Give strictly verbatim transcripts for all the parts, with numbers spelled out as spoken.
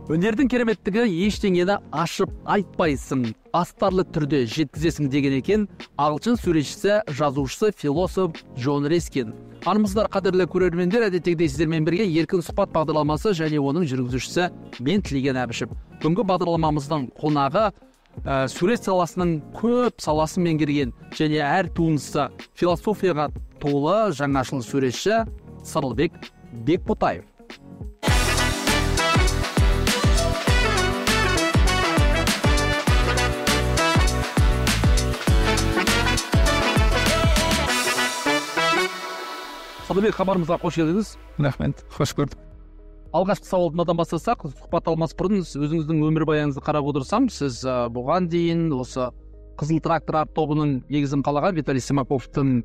Өнердің кереметтігі ештеңені ашып айтпайсың, астарлы түрде жеткізесің деген екен ағылшын суретшісі, жазушысы, философ Джон Рискин. Армысыздар қадірлі көрермендер, әдеттегідей сіздермен бірге еркін сұхбат бағдарламасы және оның жүргізушісі мен Тілеген Әбішев. Бүгінгі бағдарламамыздың қонағы ә, сурет саласының көп саласын меңгерген және әр туындысы философияға толы жаңашыл суретші Сырлыбек Бекботаев. Сырлыбек, хабарымызға қош келдіңіз. Рахмет, қош көрдік. Алғашқы сауалымыздан бастасақ, сұхбат алмас бұрын өзіңіздің өмірбаяныңызды қарап отырсам, сіз бұған дейін осы Қызыл трактор арт тобының негізін қалаған Виталий Симаковтың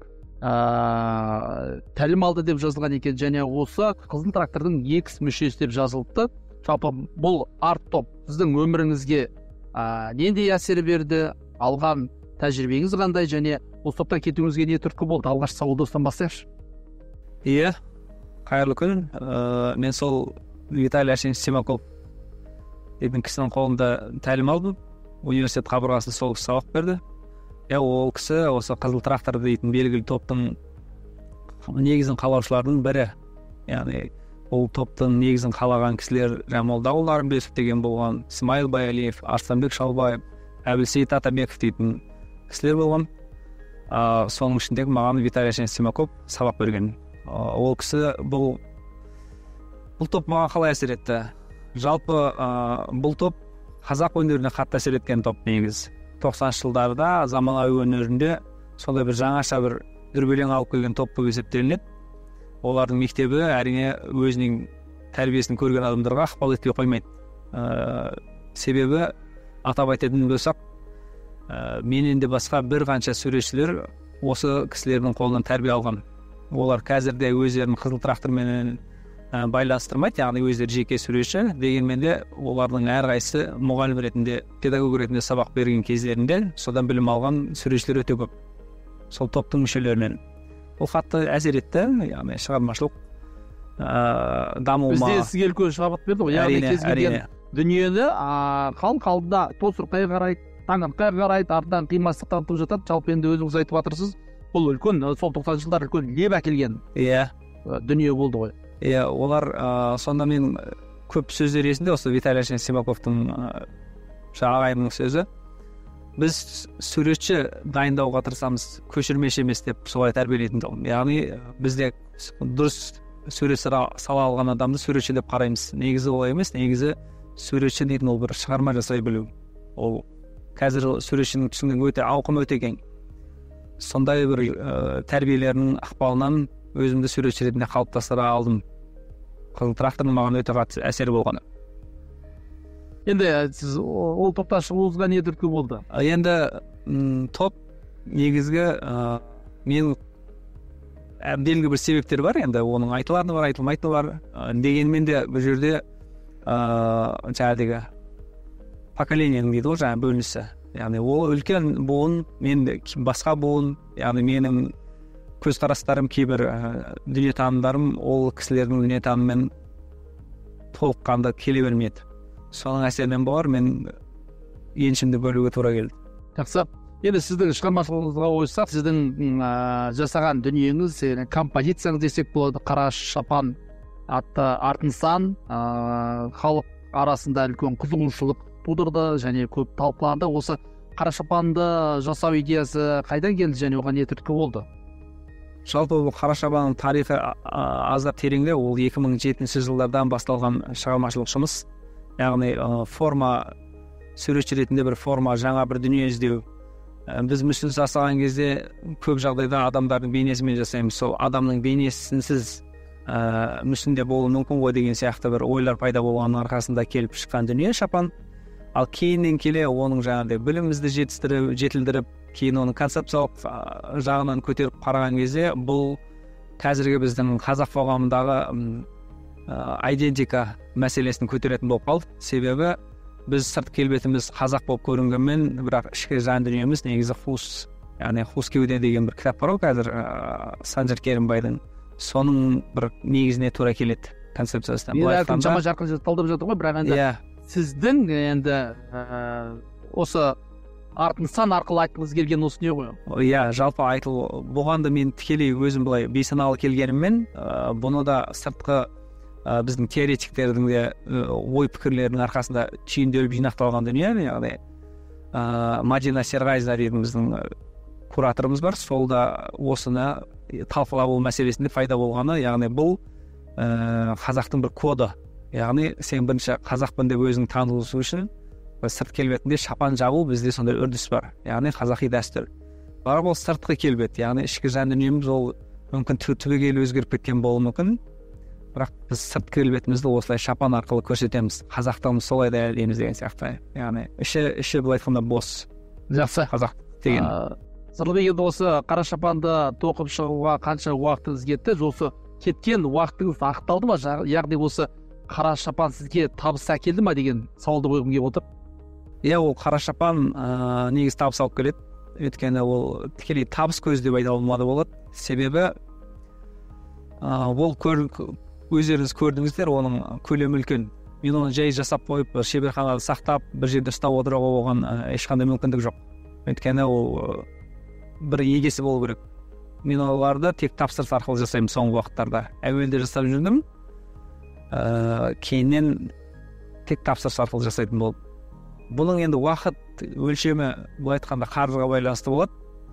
тәлім алды деп жазылған екен, және осы Қызыл трактордың екс мүшесі деп жазылыпты. Жалпы бұл арт топ сіздің өміріңізге нендей әсер берді, алған тәжірибеңіз қандай, және осы топтан кетуіңізге не түрткі болды? Алғашқы сауалды осыдан бастайықшы. Иә, қайырлы күн. Ә, мен сол Виталий Симаков дейтін кісінің қолында тәлім алдым. Университет қабырғасында сол кісі сабақ берді. Иә, ол кісі осы Қызыл трактор дейтін белгілі топтың негізін қалаушылардың бірі. Яғни ол топтың негізін қалаған кісілер Молдағұл Нарымбетов деген болған, Смайыл Байалиев, Арыстанбек Шалбаев, Әбілсейіт Атабеков дейтін кісілер болған. Ә, соның ішіндегі маған Виталий Симаков сабақ берген. Ол кісі бұл бұл топ маған қалай әсер етті? Жалпы ә, бұл топ қазақ өнеріне қатты әсер еткен топ негіз. тоқсаныншы жылдарда заманауи өнерінде сондай бір жаңаша бір дүрбелең алып келген топ болып есептелінеді. Олардың мектебі әрине өзінің тәрбиесін көрген адамдарға ықпал етпей қоймайды. Ә, себебі атап айтатын болсақ, ә, менен де басқа бір қанша суретшілер осы кісілердің қолынан тәрбие алған. Олар қазірде өздерін Қызыл трактормен ә, байланыстырмайды, яғни өздері жеке суретші, дегенмен де олардың әрқайсысы мұғалім ретінде, педагог ретінде сабақ берген кездерінде содан білім алған суретшілер өте көп. Сол топтың мүшелерінен. Ол қатты әсер етті, яғни шығармашылық ә, дамуыма. Бізде сізге үлкен шабыт берді ғой, яғни кез келген дүниені халық алдында тосырқай қарайды, таңырқай қарайды, артынан қимастық танытып жатады. Жалпы енді өзіңіз айтып жатырсыз, бұл үлкен, сол тоқсаныншы жылдар үлкен леп әкелген иә дүние болды ғой. Иә, олар ә, сонда мен көп сөздер есімде, осы Виталий Симаковтың ә, ағайымның сөзі. Біз суретші дайындауға тырысамыз, көшірмеші емес деп солай тәрбиелейтін тұғым. Яғни бізде дұрыс сурет сала алған адамды суретші деп қараймыз. Негізі олай емес, негізі суретші дейтін ол бір шығарма жасай білу. Ол қазір суретшінің түсінігін өте ауқымы өте кең. Сондай бір ә, тәрбиелерінің ықпалынан өзімді суретші ретінде қалыптастыра алдым. Қызыл трактордың маған өте қатты әсері болғаны. Енді сіз ол топтан шығуыңызға не түрткі болды? Енді м, топ негізгі ә, мен ә, белгілі бір себептер бар, енді оның айтылатыны бар, айтылмайтыны бар. Ә, дегенмен де бұл жерде ә, жаңағы поколениенің дейді ғой, жаңағы бөлінісі. Яғни ол үлкен буын, мен басқа буын, яғни менің көзқарастарым, кейбір ә, дүниетанымдарым ол кісілердің дүниетанымымен толыққанды келе бермеді. Соның әсерінен болар, мен еншімді бөлуге тура келді. Жақсы. Енді сіздің шығармашылығыңызға ойсақ, сіздің ә, жасаған дүниеңіз, композицияңыз десек болады, қара шапан атты артынсан ә, халық арасында үлкен қызығушылық тудырды және көп талқыланды. Осы қара шапанды жасау идеясы қайдан келді және оған не түрткі болды? Жалпы бұл қара шапанның тарихы аздап тереңде, ол екі мың жетінші жылдардан басталған шығармашылық жұмыс. Яғни форма, суретші ретінде бір форма, жаңа бір дүние іздеу. Біз мүсін жасаған кезде көп жағдайда адамдардың бейнесімен жасаймыз. Сол адамның бейнесінсіз ә, мүсінде болуы мүмкін ғой деген сияқты бір ойлар пайда болғанның арқасында келіп шыққан дүние шапан. Ал кейіннен келе оның жаңағыдай білімімізді жетістіріп, жетілдіріп, кейін оның концепциялық жағынан көтеріп қараған кезде бұл қазіргі біздің қазақ қоғамындағы айдентика мәселесін көтеретін болып қалды. Себебі біз сырт келбетіміз қазақ болып көрінгенмен, бірақ ішкі жан дүниеміз негізі хус, яғни хус кеуде деген бір кітап бар ғой қазір Санжар Керімбайдың. Соның бір негізіне тура келеді концепциясына. Мен әркім жама жарқын талдап жатыр ғой, бірақ енді сіздің енді ә, осы арт нысан арқылы айтқыңыз келген осы не ғой? Иә, жалпы айтыл бұған да мен тікелей өзім былай бейсаналы келгеніммен ә, бұны да сыртқы ә, біздің теоретиктердің де ой пікірлерінің арқасында түйінделіп жинақталған дүние. Яғни ә, Мадина Серғайза деген біздің кураторымыз бар, сол да осыны талқылау мәселесінде пайда болғаны, яғни бұл ә, қазақтың бір коды. Яғни сен бірінші қазақпын деп өзің танылу үшін сырт келбетінде шапан жабу бізде сондай үрдіс бар, яғни қазақи дәстүр. Бірақ ол сыртқы келбет, яғни ішкі жан дүниеміз ол мүмкін түбегейлі өзгеріп кеткен болуы мүмкін, бірақ біз сырт келбетімізді осылай шапан арқылы көрсетеміз, қазақтығымыз солай дәлелдейміз деген сияқты. Яғни іші іші былай айтқанда бос. Жақсы. Қазақ деген. Сырлыбек, енді осы қара шапанды тоқып шығуға қанша уақытыңыз кетті? Осы кеткен уақытыңыз ақталды ма? Яғни осы қара шапан сізге табыс әкелді ма деген сауалды қойғым келіп отыр. Иә, ол қара шапан ә, негізі табыс алып келеді. Өйткені ол тікелей табыс көзі деп айта алмады болады. Себебі ә, ол көр, өздеріңіз көрдіңіздер, оның көлемі үлкен. Мен оны жай жасап қойып, шеберханада сақтап, бір жерде ұстап отыруға оған ә, ешқандай мүмкіндік жоқ. Өйткені ол ә, бір егесі болу керек. Мен оларды тек тапсырыс арқылы жасаймын соңғы уақыттарда. Әуелде жасап жүрдім, ә, кейіннен тек тапсырыс арқылы жасайтын болды. Бұның енді уақыт өлшемі былай айтқанда қаржыға байланысты болады.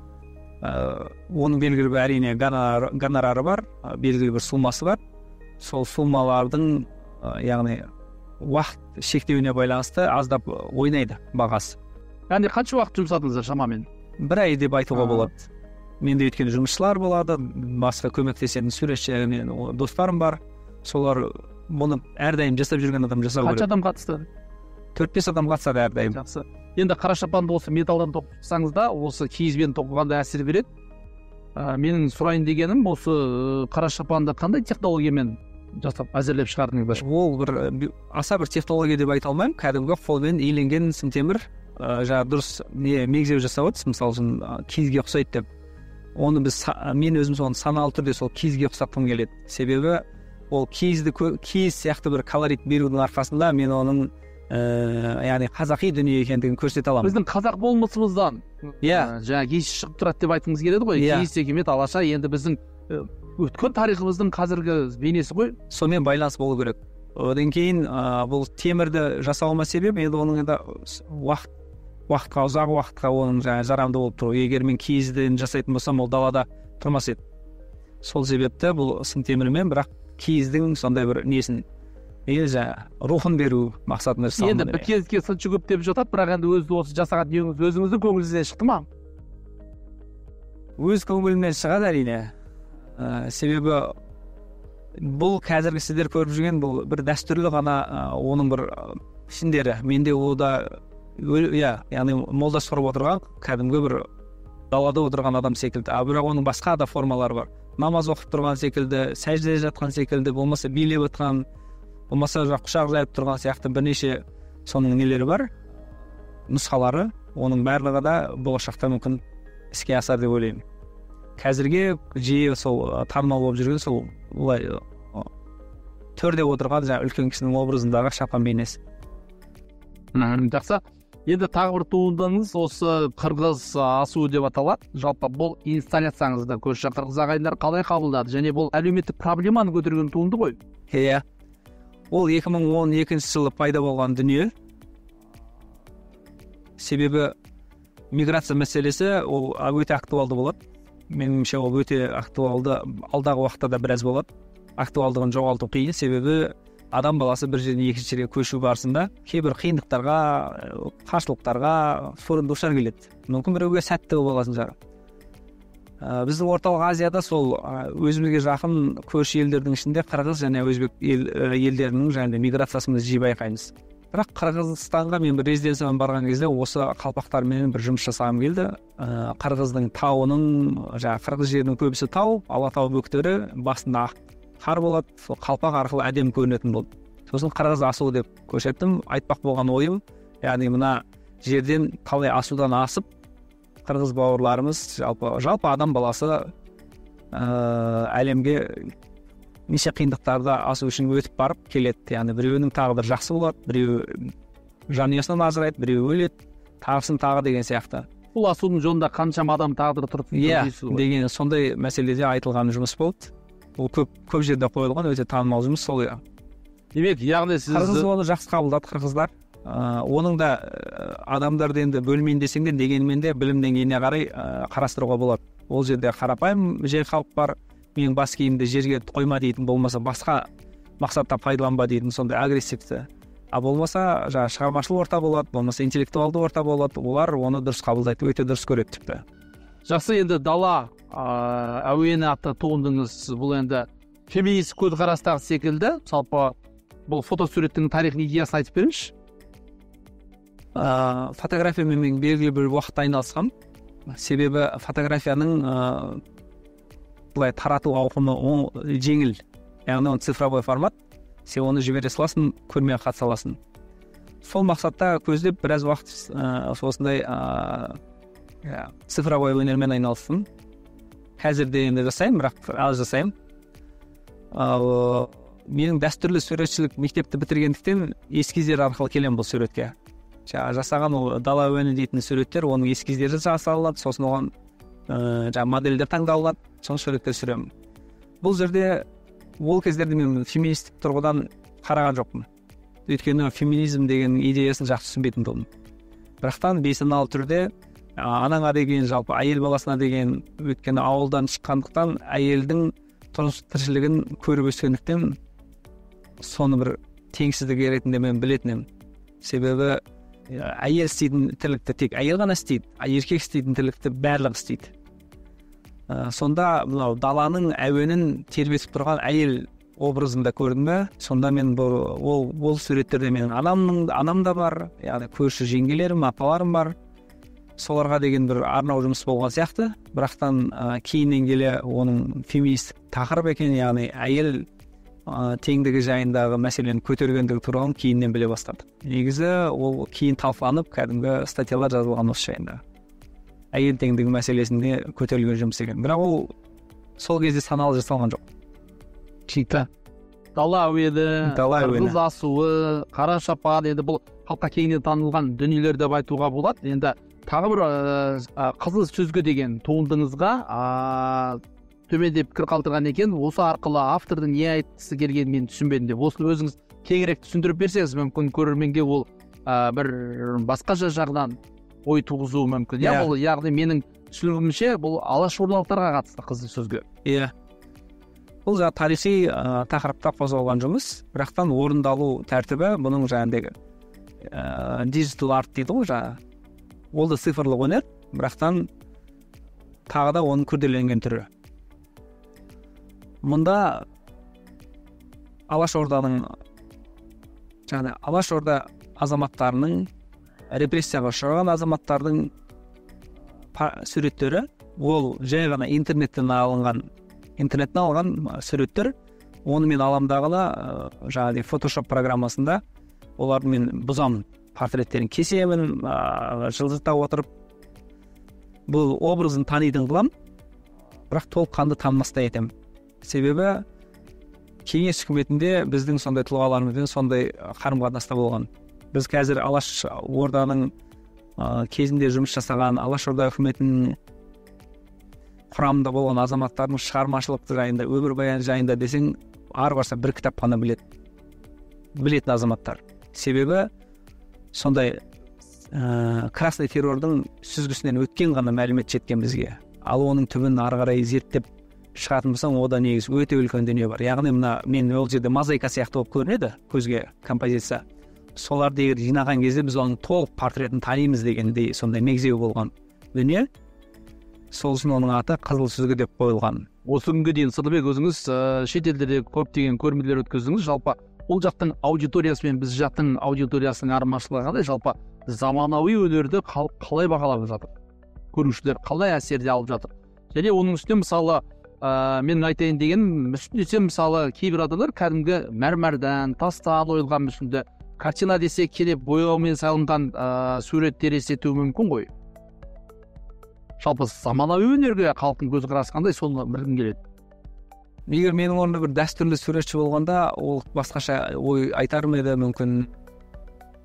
Ә, оның белгілі бір әрине гонорар, гонорары бар, белгілі бір суммасы бар. Сол суммалардың ә, яғни уақыт шектеуіне байланысты аздап ойнайды бағасы. Яғни қанша уақыт жұмсадыңыздар шамамен? Бір ай деп айтуға болады. Менде өйткені жұмысшылар болады, басқа көмектесетін суретші достарым бар. Солар бұны әрдайым жасап жүрген адам жасау керек. Қанша адам қатысты? төрт бес адам қатысады әрдайым. Жақсы. Енді қара шапанды осы металдан тоқысаңыз да, осы киізбен тоқығанда әсер береді. Ә, менің сұрайын дегенім, осы қара шапанды қандай технологиямен жасап әзірлеп шығардыңыздар? Ол бір аса бір технология деп айта алмаймын. Кәдімгі қолмен иленген сымтемір, ә, жаңа дұрыс не мегзеу жасап отырсыз, мысалы үшін киізге ұқсайды деп. Оны біз мен өзім соны саналы түрде сол киізге ұқсатқым келеді. Себебі ол киізді киіз сияқты бір колорит берудің арқасында мен оның ә, яғни қазақи дүние екендігін көрсете аламын. Біздің қазақ болмысымыздан иә жаңа киіз шығып тұрады деп айтқыңыз келеді ғой. Yeah. Киіз текемет алаша енді біздің өткен тарихымыздың қазіргі бейнесі ғой. Сонымен байланыс болу керек. Одан кейін ә, бұл темірді жасауыма себеп енді оның енді уақыт уақытқа ұзақ уақытқа оның жаңа жарамды болып тұру. Егер мен киізден жасайтын болсам, ол далада тұрмас еді. Сол себепті бұл сым темірмен, бірақ киіздің сондай бір несін енді рухын беру мақсатында жасалған. Енді бір кезге сыншы көп деп жатады, бірақ енді өзі осы жасаған дүниеңіз өзіңіздің көңіліңізден шықты ма? Өз көңілімнен шығады әрине. Ә, себебі бұл қазіргі сіздер көріп жүрген бұл бір дәстүрлі ғана, ә, оның бір ішіндері. Менде ол да иә, яғни молда сұрып отырған, кәдімгі бір далада отырған адам секілді. А бірақ оның басқа да формалары бар. Намаз оқып тұрған секілді, сәждеде жатқан секілді, болмаса билеп отқан, болмаса құшақ жайып тұрған сияқты бірнеше соның нелері бар, нұсқалары. Оның барлығы да болашақта мүмкін іске асар деп ойлаймын. Қазірге жиі сол танымал болып жүрген сол олай төрде отырған жаңа үлкен кісінің образындағы шапан бейнесі. Жақсы. Енді тағы бір туындыңыз осы қырғыз асуы деп аталады. Жалпы бұл инсталляцияңызды көрші қырғыз ағайындар қалай қабылдады, және бұл әлеуметтік проблеманы көтерген туынды ғой? Иә. Ол екі мың он екінші жылы пайда болған дүние. Себебі миграция мәселесі ол өте актуалды болады. Меніңше ол өте актуалды, алдағы уақытта да біраз болады. Актуалдығын жоғалту қиын, себебі адам баласы бір жерден екінші жерге көшу барысында кейбір қиындықтарға, қарсылықтарға сорын душар келеді. Мүмкін біреуге сәтті боласың жары. Ә, біздің орталық Азияда сол өзімізге жақын көрші елдердің ішінде қырғыз және өзбек ел, елдерінің және миграциясында жиі байқаймыз. Бірақ Қырғызстанға мен бір резиденциямен барған кезде осы қалпақтармен бір жұмыс жасағым келді. Ә, Қырғыздың тауының, жаңа қырғыз жерінің көбісі тау, Алатау бөктері, басында ақ қар болады, сол қалпақ арқылы әдемі көрінетін болды. Сосын қырғыз асуы деп көрсеттім. Айтпақ болған ойым, яғни мына жерден қалай асудан асып, қырғыз бауырларымыз жалпы, жалпы адам баласы ә, әлемге неше қиындықтарды асу үшін өтіп барып келеді. Яғни біреуінің тағдыры жақсы болады, біреу жанұясынан ажырайды, біреуі өледі, тағысын тағы деген сияқты. Бұл асудың жолында қаншама адам тағдыры тұрып иә деген сондай мәселеде айтылған жұмыс болды. Ол көп көп жерде қойылған өте танымал жұмыс сол. иә демек яғни сіз қырғыз оны жақсы қабылдады қырғыздар. Оның да адамдарды енді бөлмейін десең де дегенмен де білім деңгейіне қарай қарастыруға болады. Ол жерде қарапайым жай халық бар, менің бас киімді жерге қойма дейтін, болмаса басқа мақсатта пайдаланба дейтін сондай агрессивті. А болмаса жаңа шығармашылық орта болады, болмаса интеллектуалды орта болады, олар оны дұрыс қабылдайды, өте дұрыс көреді тіпті. Жақсы, енді дала әуені атты туындыңыз бұл енді феминист көзқарастағы секілді. Жалпы бұл фотосуреттің тарихын, идеясын айтып беріңізші. Фотографиямен мен белгілі бір уақытта айналысқам. Себебі фотографияның былай тарату ауқымы жеңіл, яғни он цифровой формат. Сен оны жібере саласың, көрмеге қатыса аласың. Сол мақсатта көздеп біраз уақыт осындай цифровой өнермен айналыстым. Қазір де енді жасаймын, бірақ аз жасаймын. Менің дәстүрлі суретшілік мектепті бітіргендіктен эскиздер арқылы келем бұл суретке. Жаңа жасаған ол дала әуені дейтін суреттер, оның эскиздері жасалынады, сосын оған жаңа модельдер таңдалынады, соны суреттер сүремін. Бұл жерде ол кездерде мен феминистік тұрғыдан қараған жоқпын. Өйткені феминизм деген идеясын жақсы түсінбейтін болдым. Бірақтан бейсаналы түрде анаңа деген, жалпы әйел баласына деген, өйткені ауылдан шыққандықтан әйелдің тұрмыс тіршілігін көріп өскендіктен соны бір теңсіздік ретінде мен білетінмін. Себебі әйел істейтін тірлікті тек әйел ғана істейді, еркек істейтін тірлікті барлығы істейді. Сонда мынау даланың әуенін тербетіп тұрған әйел образында көрдім бе, сонда мен бұл ол ол суреттерде менің анамның анам да бар, яғни көрші жеңгелерім, апаларым бар. Соларға деген бір арнау жұмыс болған сияқты. Бірақтан кейіннен келе оның феминистік тақырып екен, яғни әйел теңдігі жайындағы мәселені көтергендігі туралы кейіннен біле бастадық. Негізі ол кейін талқыланып, кәдімгі статьялар жазылған осы жайында. Әйел теңдігі мәселесінде көтерілген жұмыс екен. Бірақ ол сол кезде саналы жасалған жоқ. Түсінікті. Дала әуені, қырғыз асуы, қара шапан, енді бұл халыққа кеңінен танылған дүниелер деп айтуға болады. Енді тағы бір қызыл сөзге деген туындыңызға төменде пікір қалдырған екен. Осы арқылы автордың не айтқысы келгенін мен түсінбедім деп. Осыны өзіңіз кеңірек түсіндіріп берсеңіз, мүмкін көрерменге ол бір басқаша жағынан ой туғызуы мүмкін. Я бұл яғни менің түсінігімше бұл алашордалықтарға қатысты қызыл сөзге. Иә. Бұл жаңа тарихи тақырыпта қозғалған жұмыс, бірақтан орындалу тәртібі бұның жаңағыдегі диджитал арт дейді ғой, жаңа. Ол да цифрлық өнер, бірақтан тағы да оның күрделенген түрі. Мұнда Алашорданың жаңа Алашорда азаматтарының, репрессияға ұшыраған азаматтардың суреттері, ол жай ғана интернеттен алынған интернеттен алған суреттер. Оны мен аламдағыла жаңағы Photoshop программасында оларды мен бұзамын, портреттерін кесемін, жылжыта отырып бұл образын танитын қылам, бірақ толыққанды танымастай етемін. Себебі кеңес үкіметінде біздің сондай тұлғаларымызбен сондай қарым-қатынаста болған. Біз қазір Алашорданың кезінде жұмыс жасаған, Алашорда үкіметінің құрамында болған азаматтардың шығармашылық жайында, өмірбаян жайында десең, ары барса бір кітап қана біледі. Білетін азаматтар. Себебі сондай красный террордың сүзгісінен өткен ғана мәлімет жеткен бізге. Ал оның түбін ары қарай зерттеп шығатын болсаң, ода негізі өте үлкен дүние бар. Яғни мына мен ол жерде мозаика сияқты болып көрінеді көзге композиция. Соларды егер жинаған кезде біз оның толық портретін танимыз дегендей сондай мегзеу болған дүние. Сол үшін оның аты қызыл сүзгі деп қойылған. Осы күнге дейін Сыдыбек өзіңіз шетелдерде көптеген көрмелер өткіздіңіз. Жалпы ол жақтың аудиториясы мен біз жақтың аудиториясының айырмашылығы қандай? Жалпы заманауи өнерді халық қалай бағалап жатыр? Көрушілер қалай әсерде алып жатыр? Және оның үстіне мысалы мен айтайын деген мүсін десем, мысалы кейбір адамдар кәдімгі мәрмәрден, тастан ойылған мүсінді картина десе келіп бояумен салынған суреттер есетуі мүмкін ғой. Жалпы заманауи өнерге халықтың көзқарасы қандай, соны білгім келеді. Егер менің орнымда бір дәстүрлі суретші болғанда, ол басқаша ой айтар ма еді мүмкін.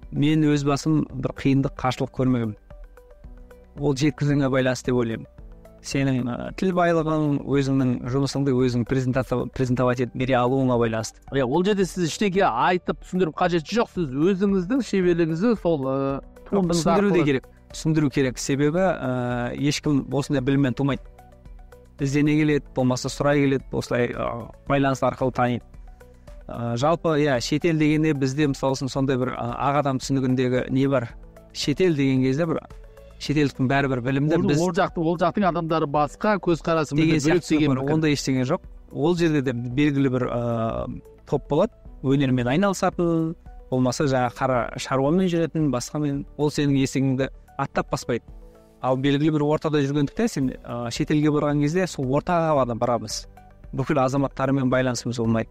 мен өз басым бір қиындық қарсылық көрмегенмін. Ол жеткізуіңе байланысты деп ойлаймын. Сенің ә, тіл байлығың, өзіңнің жұмысыңды өзің презентовать етіп бере алуыңа байланысты. Иә, ол жерде сіз ештеңе айтып түсіндіріп қажеті жоқ. Сіз өзіңіздің шеберлігіңізді сол туындыңыз түсіндіру де керек. Түсіндіру керек. Себебі ә, ешкім осындай біліммен тумайды. Іздене келеді, болмаса сұрай келеді, осылай ә, байланыс арқылы таниды. Ә, жалпы, иә, шетел дегенде бізде мысалы сондай бір ақ адам түсінігіндегі не бар? Шетел деген кезде бір шетелдіктің бәрібір білімді біз ол жақтың ол жақтың адамдары басқа, көзқарасы деген бөлек деген ондай ештеңе жоқ. Ол жерде де белгілі бір ә, топ болады, өнермен айналысатын, болмаса жаңа қара шаруамен жүретін, басқамен. Ол сенің есігіңді аттап баспайды. Ал белгілі бір ортада жүргендіктен сен ә, шетелге барған кезде сол ортаға ғана барамыз. Бүкіл азаматтармен байланысымыз болмайды.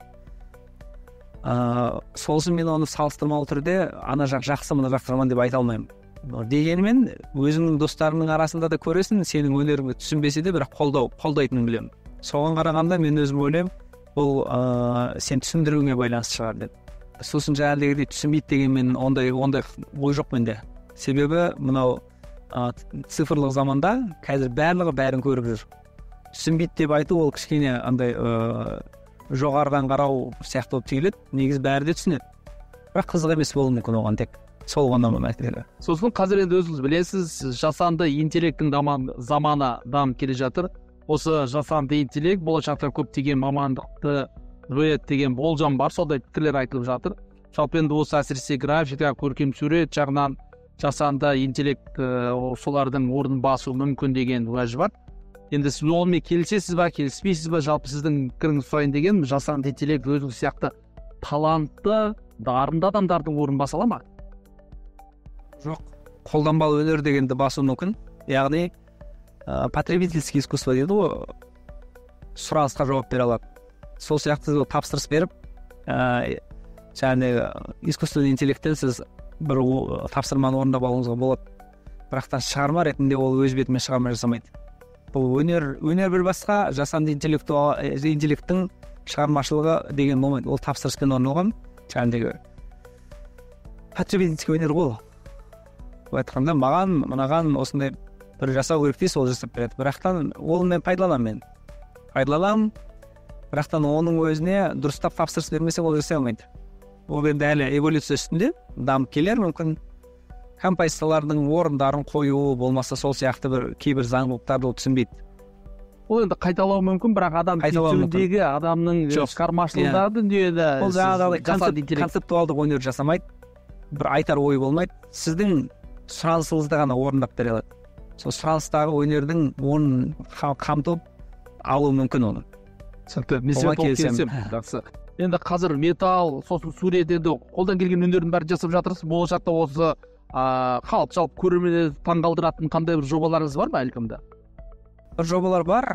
Ә, сол үшін мен оны салыстырмалы түрде ана жақ жақсы, мына жақ жаман деп айта алмаймын. Дегенмен өзіңнің достарыңның арасында да көресің, сенің өнеріңді түсінбесе де бірақ қолдау, қолдайтынын білемін. Соған қарағанда мен өзім ойлаймын, бұл ә, сен түсіндіруіңе байланысты шығар деп. Сосын жаңағыдегідей түсінбейді деген мен ондай ондай ой жоқ менде. Себебі мынау ә, цифрлық заманда қазір барлығы бәрін көріп жүр. Түсінбейді деп айту ол кішкене андай ә, жоғарыдан қарау сияқты болып түйіледі. Негізі бәрі де түсінеді. Бірақ қызық емес болуы мүмкін оған тек. Сол ғана мәселе. Сосын қазір енді өзіңіз білесіз, жасанды интеллекттің заманы дамып келе жатыр. Осы жасанды интеллект болашақта көптеген мамандықты жояды деген болжам бар, сондай пікірлер айтылып жатыр. Жалпы енді осы әсіресе графика, көркем сурет жағынан жасанды интеллект солардың орнын басуы мүмкін деген уәж бар. Енді сіз онымен келісесіз ба, келіспейсіз ба? Жалпы сіздің пікіріңізді сұрайын деген, жасанды интеллект өзіңіз сияқты талантты, дарынды адамдардың орнын баса ала ма? Жоқ, қолданбалы өнер дегенді басу мүмкін. Яғни ә, потребительский искусство дейді ғой, сұранысқа жауап бере алады. Сол сияқты тапсырыс беріп, ә, және искусственный интеллекттен сіз бір тапсырманы орындап алуыңызға болады. Бірақтан шығарма ретінде ол өз бетімен шығарма жасамайды. Бұл өнер, өнер бір басқа, жасанды интеллекттің шығармашылығы деген болмайды. Ол тапсырыспен орындалған, жаңағыдегі потребительский өнер ғой. Айтқанда маған мынаған осындай бір жасау керек дейсіз, ол жасап береді. Бірақтан ол мен пайдаланамын мен. Пайдаланамын, бірақтан оның өзіне дұрыстап тапсырыс бермесе ол жасай алмайды. Ол енді әлі эволюция үстінде дамып келер мүмкін. Композициялардың орындарын қою болмаса сол сияқты бір кейбір заңдылықтарды ол түсінбейді. Ол енді қайталау мүмкін, бірақ адам түйсігіндегі адамның шығармашылығы дүниеде ол жаңағыдай концептуалдық өнер жасамайды. Бір айтар ой болмайды. Сіздің сұранысыңызды ғана орындап бере алады. Сол сұраныстағы өнердің орнын қамтып алу мүмкін оны. Түсінікті. Мен сізбен толық келісемін. Жақсы. Енді қазір металл, сосын сурет, енді қолдан келген өнердің бәрін жасап жатырсыз. Болашақта осы халық жалпы көрерменді таңғалдыратын қандай бір жобаларыңыз бар ма әлгімді? Бір жобалар бар.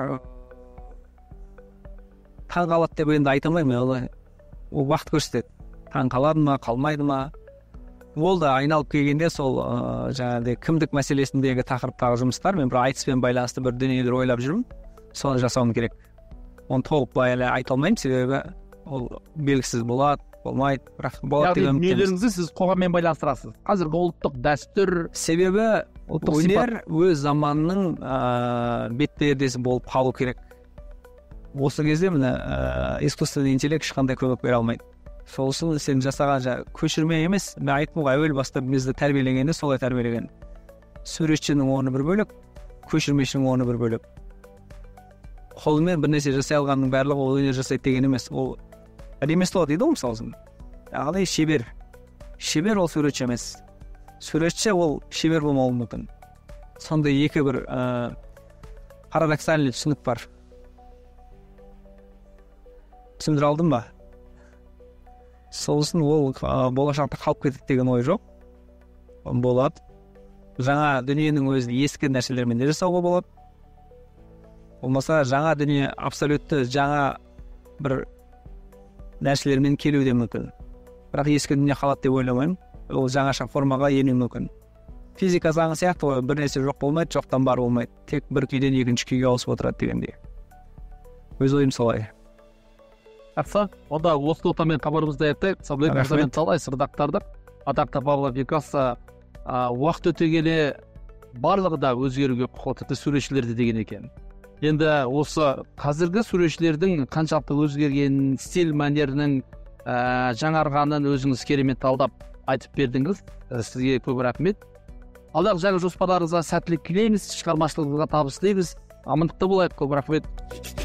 Таңғалады деп енді айта алмаймын. Ол уақыт көрсетеді. Таңғалады ма, қалмайды ма? Ол да айналып келгенде сол ә, жаңағыдай кімдік мәселесіндегі тақырыптағы жұмыстар, мен бір айтыспен байланысты бір дүниелер ойлап жүрмін. Соны жасауым керек. Оны толық былай әлі айта алмаймын, себебі ол белгісіз болады, болмайды. Бірақ болады деген үміттеміз. Дүниелеріңізді сіз қоғаммен байланыстырасыз. Қазіргі ұлттық дәстүр, себебі өнер өз заманының ә, бет-пердесі болып қалу керек. Осы кезде міне ә, искусственный интеллект ешқандай көмек бере алмайды. Сол үшін сен жасаған жа көшірме емес, мен айттым ғой, әуел баста бізді тәрбиелегенде солай тәрбиелеген. Суретшінің орны бір бөлек, көшірмешінің орны бір бөлек. Қолмен бір нәрсе жасай алғанның барлығы ол өнер жасайды деген емес. Ол ремесло дейді ғой мысалы үшін. Яғни шебер. Шебер ол суретші емес. Суретші ол шебер болмауы мүмкін. Сондай екі бір ә, парадоксальный түсінік бар. Түсіндіре алдым ба? Сол үшін ол болашақта қалып кетеді деген ой жоқ. Болады. Жаңа дүниенің өзін ескі нәрселермен де жасауға болады. Болмаса жаңа дүние абсолютті жаңа бір нәрселермен келуі де мүмкін. Бірақ ескі дүние қалады деп ойламаймын. Ол жаңаша формаға енуі мүмкін. Физика заңы сияқты ғой, бір нәрсе жоқ болмайды, жоқтан бар болмайды. Тек бір күйден екінші күйге ауысып отырады дегендей. Өз ойым солай. Жақсы, онда осы нотамен хабарымызды аяқтайық. Сәулет мырзамен талай сырды ақтардық. атақты Пабло Пикассо уақыт өте келе барлығы да өзгеруге құқылы, тіпті суретшілер де деген екен. Енді осы қазіргі суретшілердің қаншалықты өзгерген, стиль мәнерінің ә, жаңарғанын өзіңіз керемет талдап айтып бердіңіз. Сізге көп рахмет. Алдағы жаңа жоспарларыңызға сәттілік тілейміз, шығармашылығыңызға табыс тілейміз. Амандықта болайық. Көп рахмет.